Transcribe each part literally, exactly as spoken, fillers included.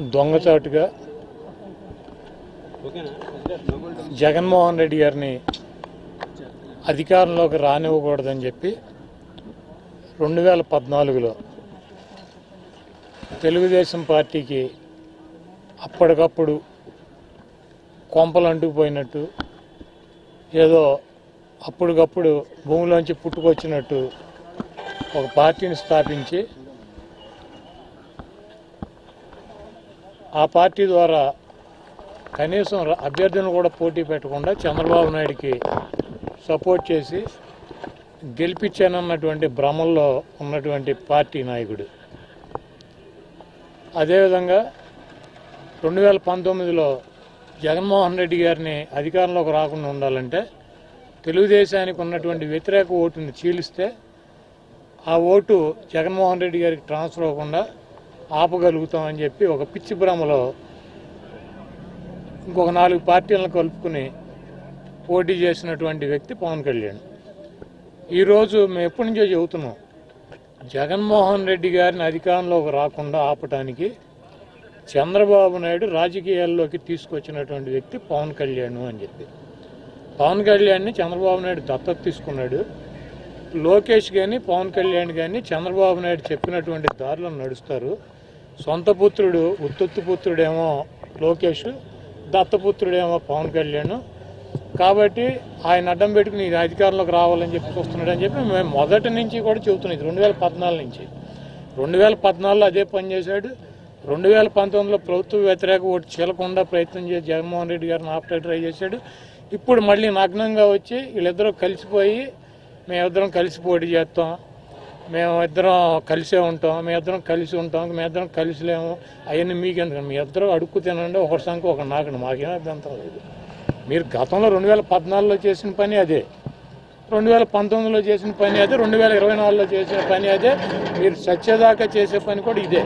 దొంగచాటుగా జగన్మోహన్ రెడ్డి గారిని అధికారంలోకి రానివ్వకూడదని చెప్పి రెండు వేల పద్నాలుగులో తెలుగుదేశం పార్టీకి అప్పటికప్పుడు కొంపలు అంటుకుపోయినట్టు ఏదో అప్పటికప్పుడు భూమిలోంచి పుట్టుకొచ్చినట్టు ఒక పార్టీని స్థాపించి ఆ పార్టీ ద్వారా కనీసం అభ్యర్థులను కూడా పోటీ పెట్టకుండా చంద్రబాబు నాయుడికి సపోర్ట్ చేసి గెలిపించానన్నటువంటి భ్రమల్లో ఉన్నటువంటి పార్టీ నాయకుడు. అదేవిధంగా రెండు వేల పంతొమ్మిదిలో జగన్మోహన్ రెడ్డి గారిని అధికారంలోకి రాకుండా ఉండాలంటే తెలుగుదేశానికి ఉన్నటువంటి వ్యతిరేక ఓటుని చీలిస్తే ఆ ఓటు జగన్మోహన్ రెడ్డి గారికి ట్రాన్స్ఫర్ అవ్వకుండా ఆపగలుగుతామని చెప్పి ఒక పిచ్చి భ్రమలో ఇంకొక నాలుగు పార్టీలను కలుపుకుని పోటీ చేసినటువంటి వ్యక్తి పవన్ కళ్యాణ్. ఈరోజు మేము ఎప్పటి నుంచో చెబుతున్నాం, జగన్మోహన్ రెడ్డి గారిని అధికారంలోకి రాకుండా ఆపటానికి చంద్రబాబు నాయుడు రాజకీయాల్లోకి తీసుకొచ్చినటువంటి వ్యక్తి పవన్ కళ్యాణ్ అని చెప్పి. పవన్ కళ్యాణ్ని చంద్రబాబు నాయుడు దత్తత తీసుకున్నాడు. లోకేష్ కానీ పవన్ కళ్యాణ్ కానీ చంద్రబాబు నాయుడు చెప్పినటువంటి దారిలో నడుస్తారు. సొంత పుత్రుడు ఉత్తొత్తు పుత్రుడేమో లోకేష్, దత్తపుత్రుడేమో పవన్ కళ్యాణ్. కాబట్టి ఆయన అడ్డం పెట్టుకుని ఇది అధికారంలోకి రావాలని చెప్పి చూస్తున్నాడు అని చెప్పి మేము మొదటి నుంచి కూడా చెబుతున్నాం. ఇది రెండు వేల పద్నాలుగు నుంచి రెండు వేల పద్నాలుగులో అదే పని చేశాడు. రెండు వేల పంతొమ్మిదిలో ప్రభుత్వ వ్యతిరేక ఓటు చీలకుండా ప్రయత్నం చేసి జగన్మోహన్ రెడ్డి గారిని ఆపడానికి ట్రై చేశాడు. ఇప్పుడు మళ్ళీ నగ్నంగా వచ్చి వీళ్ళిద్దరూ కలిసిపోయి మేమిద్దరం కలిసి పోటీ చేస్తాం, మేమిద్దరం కలిసే ఉంటాం, మేమిద్దరం కలిసి ఉంటాం, మేమిద్దరం కలిసి లేము, అవన్నీ మీకెందుకు, మీ ఇద్దరు అడుక్కు తినండి, ఒకరి సంఖ్య ఒక నాకండి, మాకేం అభ్యంతరం లేదు. మీరు గతంలో రెండు వేల పద్నాలుగులో చేసిన పని అదే, రెండు వేల పంతొమ్మిదిలో చేసిన పని అదే, రెండు వేల ఇరవై నాలుగులో చేసిన పని అదే, మీరు సత్యదాకా చేసే పని కూడా ఇదే.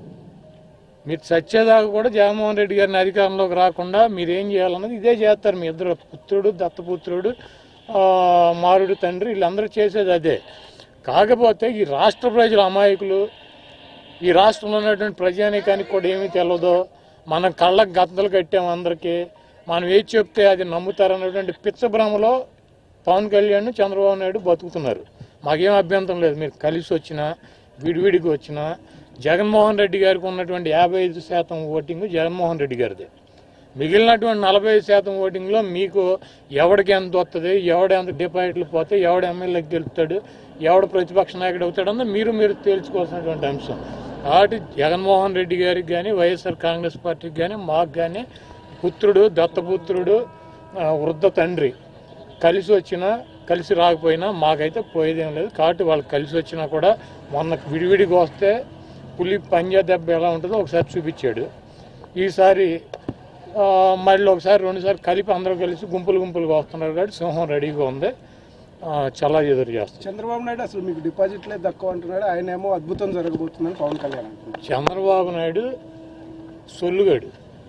మీరు సత్యదాకా కూడా జగన్మోహన్ రెడ్డి గారిని అధికారంలోకి రాకుండా మీరు ఏం చేయాలన్నది ఇదే చేస్తారు. మీ ఇద్దరు పుత్రుడు, దత్తపుత్రుడు, మారుడు తండ్రి, వీళ్ళందరూ చేసేది అదే. కాకపోతే ఈ రాష్ట్ర ప్రజల అమాయకులు, ఈ రాష్ట్రంలో ఉన్నటువంటి ప్రజానీకానికి కూడా ఏమీ తెలియదో, మనం కళ్ళకు గద్దలు కట్టాము అందరికీ, మనం ఏది చెప్తే అది నమ్ముతారన్నటువంటి పిచ్చభ్రమలో పవన్ కళ్యాణ్ చంద్రబాబు నాయుడు బతుకుతున్నారు. మాకేం అభ్యంతరం లేదు, మీరు కలిసి వచ్చినా విడివిడికి వచ్చినా జగన్మోహన్ రెడ్డి గారికి ఉన్నటువంటి యాభై ఐదు శాతం ఓటింగ్ జగన్మోహన్ రెడ్డి గారిదే. మిగిలినటువంటి నలభై ఐదు శాతం ఓటింగ్లో మీకు ఎవడికి ఎంత వస్తుంది, ఎవడ ఎంత డిపాజిట్లు పోతే, ఎవడు ఎమ్మెల్యేకి గెలుస్తాడు, ఎవడు ప్రతిపక్ష నాయకుడు అవుతాడన్నది మీరు మీరు తేల్చుకోవాల్సినటువంటి అంశం. కాబట్టి జగన్మోహన్ రెడ్డి గారికి కానీ వైఎస్ఆర్ కాంగ్రెస్ పార్టీకి కానీ మాకు కానీ పుత్రుడు, దత్తపుత్రుడు, వృద్ధ తండ్రి కలిసి వచ్చినా కలిసి రాకపోయినా మాకైతే పోయేదేం లేదు. కాబట్టి వాళ్ళు కలిసి వచ్చినా కూడా మొన్న విడివిడిగా వస్తే పులి పంజా దెబ్బ ఎలా ఉంటుందో ఒకసారి చూపించాడు. ఈసారి మళ్ళీ ఒకసారి రెండుసార్లు కలిపి అందరూ కలిసి గుంపులు గుంపులుగా వస్తున్నారు. కాబట్టి సింహం రెడీగా ఉంది, చాలా ఎదురు చేస్తారు. చంద్రబాబు నాయుడు అసలు మీకు డిపాజిట్లే తక్కువ అంటున్నాడు, ఆయన ఏమో అద్భుతం జరగబోతుందని పవన్ కళ్యాణ్ అంటున్నారు. చంద్రబాబు నాయుడు సొల్లుగాడు,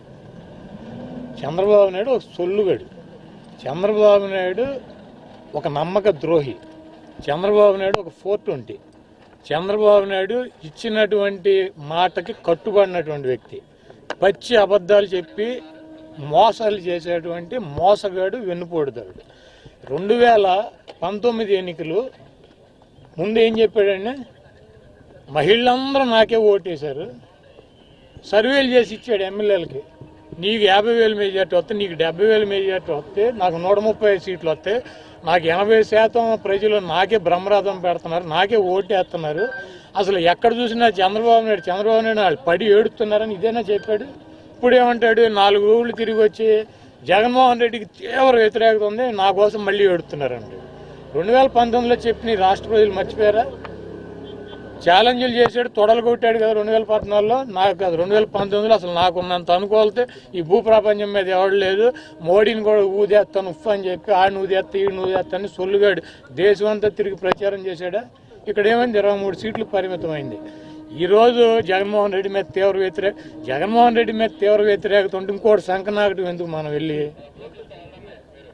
చంద్రబాబు నాయుడు ఒక సొల్లుగాడు, చంద్రబాబు నాయుడు ఒక నమ్మక ద్రోహి, చంద్రబాబు నాయుడు ఒక ఫోర్ ట్వంటీ, చంద్రబాబు నాయుడు ఇచ్చినటువంటి మాటకి కట్టుబడినటువంటి వ్యక్తి, పచ్చి అబద్ధాలు చెప్పి మోసాలు చేసేటువంటి మోసగాడు, వెన్నుపోడుదాడు. రెండు వేల పంతొమ్మిది ఎన్నికలు ముందు ఏం చెప్పాడండి, మహిళలందరూ నాకే ఓటేశారు, సర్వేలు చేసి ఇచ్చాడు ఎమ్మెల్యేలకి, నీకు యాభై వేలు మెజార్టీ వస్తే, నీకు డెబ్బై వేలు మెజార్టీ వస్తే, నాకు నూట ముప్పై ఐదు సీట్లు వస్తే, నాకు ఎనభై శాతం ప్రజలు నాకే బ్రహ్మరథం పెడుతున్నారు, నాకే ఓటేస్తున్నారు, అసలు ఎక్కడ చూసినా చంద్రబాబు నాయుడు చంద్రబాబు నాయుడు వాళ్ళు పడి ఏడుతున్నారని ఇదేనా చెప్పాడు. ఇప్పుడు ఏమంటాడు, నాలుగు ఊళ్ళు తిరిగి వచ్చి జగన్మోహన్ రెడ్డికి తీవ్ర వ్యతిరేకత ఉంది, నా కోసం మళ్ళీ ఏడుతున్నారండి. రెండు వేల పంతొమ్మిదిలో చెప్పిన రాష్ట్ర ప్రజలు మర్చిపోయారా? ఛాలెంజ్లు చేశాడు, తొడలు కొట్టాడు కదా రెండు వేల పద్నాలుగులో, నాకు కాదు రెండు వేల పంతొమ్మిదిలో అసలు నాకున్నంత అనుకోవాలితే ఈ భూ ప్రపంచం మీద ఎవడు లేదు, మోడీని కూడా ఊదేస్తాను ఉఫ్ అని చెప్పి ఆడిని ఊదేస్తా ఈడిని ఊదేస్తాను సొల్లుగాడు దేశం అంతా తిరిగి ప్రచారం చేశాడా. ఇక్కడ ఏమైంది, ఇరవై మూడు సీట్లు పరిమితమైంది. ఈరోజు జగన్మోహన్ రెడ్డి మీద తీవ్ర వ్యతిరేక జగన్మోహన్ రెడ్డి మీద తీవ్ర వ్యతిరేకత ఉంటే ఇంకోటి సంకనాకటం ఎందుకు మనం వెళ్ళి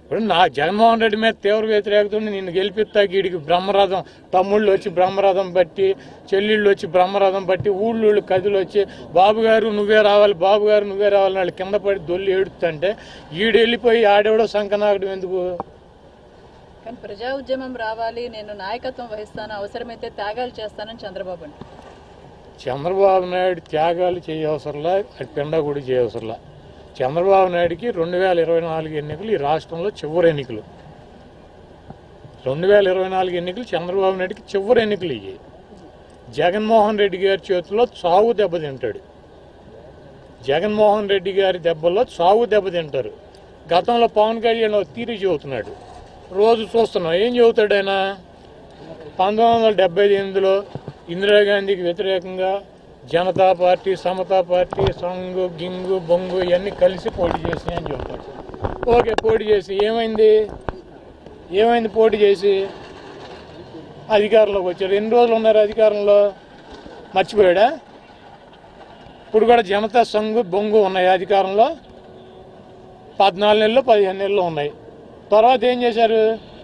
ఇప్పుడు నా జగన్మోహన్ రెడ్డి మీద తీవ్ర వ్యతిరేకత ఉండి నిన్ను గెలిపిస్తా గీడికి బ్రహ్మరథం తమ్ముళ్ళు వచ్చి బ్రహ్మరథం బట్టి చెల్లిళ్ళు వచ్చి బ్రహ్మరథం బట్టి ఊళ్ళోళ్ళు కథలు వచ్చి బాబు గారు నువ్వే రావాలి బాబు గారు నువ్వే రావాలి వాళ్ళు కింద పడి దొల్లి ఏడుతుంటే ఈడు వెళ్ళిపోయి ఆడేవడో సంకనాగడం ఎందుకు? కానీ ప్రజా ఉద్యమం రావాలి, నేను నాయకత్వం వహిస్తాను, అవసరమైతే త్యాగాలు చేస్తానని చంద్రబాబు అంటారు. చంద్రబాబు నాయుడు త్యాగాలు చేయవసరంలా, అది పెండ కూడా చేయవసరంలా. చంద్రబాబు నాయుడికి రెండు వేల ఇరవై నాలుగు ఎన్నికలు ఈ రాష్ట్రంలో చివరి ఎన్నికలు. రెండు వేల ఇరవై నాలుగు ఎన్నికలు చంద్రబాబు నాయుడికి చివరి ఎన్నికలు ఇవి. జగన్మోహన్ రెడ్డి గారి చేతిలో చావు దెబ్బతింటాడు. జగన్మోహన్ రెడ్డి గారి దెబ్బలో చావు దెబ్బతింటారు. గతంలో పవన్ కళ్యాణ్ తీరి చెబుతున్నాడు, రోజు చూస్తున్నాం. ఏం చెబుతాడు ఆయన? పంతొమ్మిది వందల డెబ్బై ఎనిమిదిలో ఇందిరాగాంధీకి వ్యతిరేకంగా జనతా పార్టీ, సమతా పార్టీ, సంగు గింగు బొంగు ఇవన్నీ కలిసి పోటీ చేసి అని చెబుతాడు. ఓకే, పోటీ చేసి ఏమైంది? ఏమైంది పోటీ చేసి? అధికారంలోకి వచ్చారు. ఎన్ని రోజులు ఉన్నారు అధికారంలో? మర్చిపోయాడా? ఇప్పుడు కూడా జనతా సంఘు బొంగు ఉన్నాయి అధికారంలో. పద్నాలుగు నెలలు పదిహేను నెలలు ఉన్నాయి. తర్వాత ఏం చేశారు?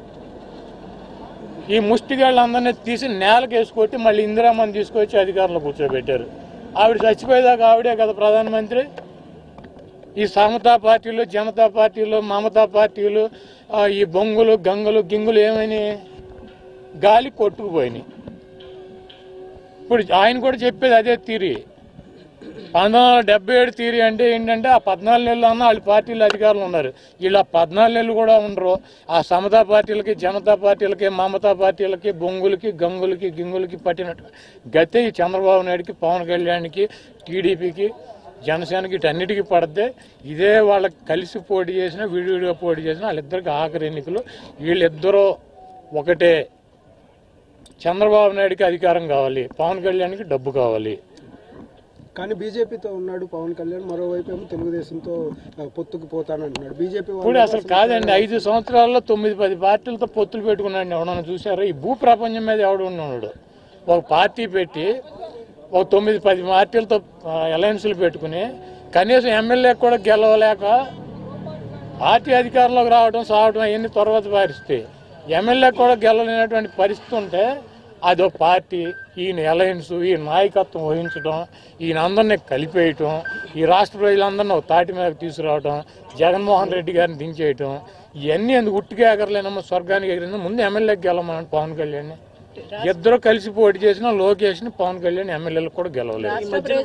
ఈ ముష్టిగాళ్ళందరినీ తీసి నేలకు వేసుకొట్టి మళ్ళీ ఇందిరామని తీసుకొచ్చి అధికారంలో కూర్చోబెట్టారు. ఆవిడ చచ్చిపోయేదాకా ఆవిడే కదా ప్రధానమంత్రి. ఈ సమతా పార్టీలు, జనతా పార్టీలు, మమతా పార్టీలు, ఈ బొంగులు గంగులు గింగులు ఏమని గాలి కొట్టుకుపోయినాయి. ఇప్పుడు ఆయన కూడా చెప్పేది అదే తీరి. పంతొమ్మిది వందల డెబ్బై ఏడు తీరి అంటే ఏంటంటే ఆ పద్నాలుగు నెలలు అన్న వాళ్ళ పార్టీలు అధికారులు ఉన్నారు. వీళ్ళు ఆ పద్నాలుగు నెలలు కూడా ఉండరు. ఆ సమతా పార్టీలకి, జనతా పార్టీలకి, మమతా పార్టీలకి, బొంగులకి గంగులకి గింగులకి పట్టినట్టు గతే ఈ చంద్రబాబు నాయుడికి, పవన్ కళ్యాణ్కి, టీడీపీకి, జనసేనకి ఇటన్నిటికీ పడితే ఇదే వాళ్ళకి కలిసి పోటీ చేసిన, విడివిడిగా పోటీ చేసిన వాళ్ళిద్దరికి ఆఖరి ఎన్నికలు. వీళ్ళిద్దరూ ఒకటే. చంద్రబాబు నాయుడికి అధికారం కావాలి, పవన్ కళ్యాణ్కి డబ్బు కావాలి. కానీ బీజేపీతో ఉన్నాడు పవన్ కళ్యాణ్, మరోవైపు ఏమో తెలుగుదేశంతో పొత్తుకు పోతానంటున్నాడు. బీజేపీ ఇప్పుడు అసలు కాదండి, ఐదు సంవత్సరాల్లో తొమ్మిది పది పార్టీలతో పొత్తులు పెట్టుకున్నాడు. ఎవడన్నా చూసారా? ఈ భూ ప్రపంచం మీద ఎవడు ఉన్నాడు? ఒక పార్టీ పెట్టి ఒక తొమ్మిది పది పార్టీలతో అలయన్స్లు పెట్టుకుని కనీసం ఎమ్మెల్యే కూడా గెలవలేక పార్టీ అధికారంలోకి రావడం, సావడం అవన్నీ తర్వాత పరిస్థితి. ఎమ్మెల్యే కూడా గెలవలేనటువంటి పరిస్థితి ఉంటే అదో పార్టీ, ఈయన అలయన్స్, ఈ నాయకత్వం వహించడం, ఈయన అందరినీ కలిపేయటం, ఈ రాష్ట్ర ప్రజలందరినీ ఒక తాటి మీద తీసుకురావడం, జగన్మోహన్ రెడ్డి గారిని దించేయటం, ఇవన్నీ ఎందుకు ఉట్టిగా ఎగరలేనమ్మా? స్వర్గానికి ఎగిరిందా? ముందు ఎమ్మెల్యేకి గెలవమని పవన్ కళ్యాణ్. ఇద్దరు కలిసి పోటీ చేసిన లోకేష్ ని పవన్ కళ్యాణ్ ఎమ్మెల్యేలకు కూడా గెలవలేదు.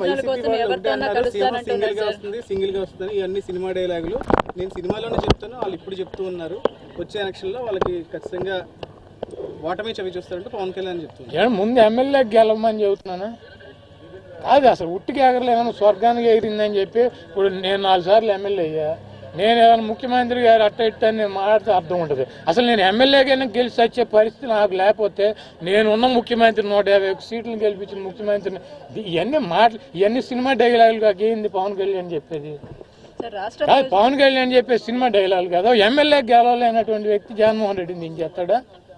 సింగిల్ గా వస్తుంది ఇవన్నీ సినిమా డైలాగులు. నేను సినిమాలోనే చెప్తాను, వాళ్ళు ఇప్పుడు చెప్తూ ఉన్నారు. వచ్చే ఎలక్షన్ లో వాళ్ళకి ఖచ్చితంగా ఓటమే చవి చూస్తారంటే పవన్ కళ్యాణ్ చెప్తున్నారు. ముందు ఎమ్మెల్యేకి గెలవమని చెబుతున్నాను. కాదు అసలు ఉట్టికి ఎగరలేమన్నా స్వర్గానికి ఎగిరిందని చెప్పి ఇప్పుడు నేను నాలుగు సార్లు ఎమ్మెల్యే అయ్యా. నేను ఏదైనా ముఖ్యమంత్రి గారు అట్ట ఇట్ట నేను మాట్లాడితే అర్థం ఉంటుంది. అసలు నేను ఎమ్మెల్యేగానే గెలిచి వచ్చే పరిస్థితి నాకు లేకపోతే నేనున్న ముఖ్యమంత్రి నూట యాభై ఒక్క సీట్లను గెలిపించిన ముఖ్యమంత్రిని ఇవన్నీ మాటలు ఇవన్నీ సినిమా డైలాగులు కాక ఏంది పవన్ కళ్యాణ్ చెప్పేది? కాదు, పవన్ కళ్యాణ్ చెప్పే సినిమా డైలాగులు కదా. ఎమ్మెల్యే గెలవలేనటువంటి వ్యక్తి జగన్మోహన్ రెడ్డిని దించేస్తాడా?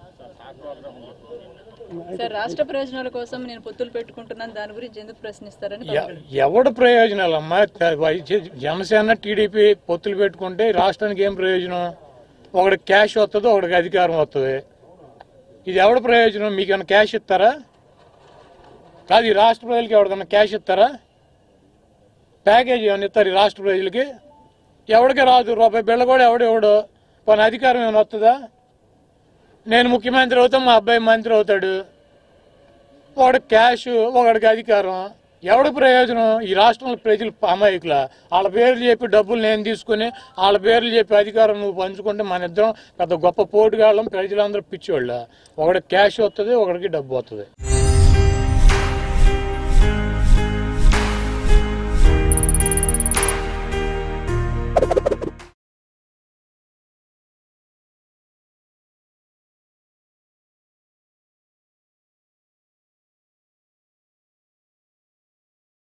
రాష్ట్ర ప్రయోజనాల కోసం నేను పొత్తులు పెట్టుకుంటున్నాను, దాని గురించి ఎందుకు ప్రశ్నిస్తారని. ఎవడు ప్రయోజనాలు అమ్మా? జనసేన టీడీపీ పొత్తులు పెట్టుకుంటే రాష్ట్రానికి ఏం ప్రయోజనం? ఒకడికి క్యాష్ వస్తుంది, ఒకడికి అధికారం వస్తుంది. ఇది ఎవడ ప్రయోజనం? మీకన్నా క్యాష్ ఇస్తారా? కాదు, ఈ రాష్ట్ర ప్రజలకి ఎవరికన్నా క్యాష్ ఇస్తారా? ప్యాకేజ్ ఏమైనా ఇస్తారు ఈ రాష్ట్ర ప్రజలకి? ఎవడికి రాదు. రూపాయి బిళ్ళ కూడా ఎవడు ఎవడు పని అధికారం ఏమైనా వస్తుందా? నేను ముఖ్యమంత్రి అవుతాను, మా అబ్బాయి మంత్రి అవుతాడు. ఒకడికి క్యాష్, ఒకడికి అధికారం. ఎవడి ప్రయోజనం? ఈ రాష్ట్రంలో ప్రజలు అమాయకుల వాళ్ళ పేర్లు చెప్పి డబ్బులు నేను తీసుకుని వాళ్ళ పేర్లు చెప్పి అధికారం నువ్వు పంచుకుంటే మన ఇద్దరం పెద్ద గొప్ప పోటుగాళ్ళం, ప్రజలందరూ పిచ్చోళ్ళ. ఒకడికి క్యాష్ వస్తుంది, ఒకడికి డబ్బు వస్తుంది.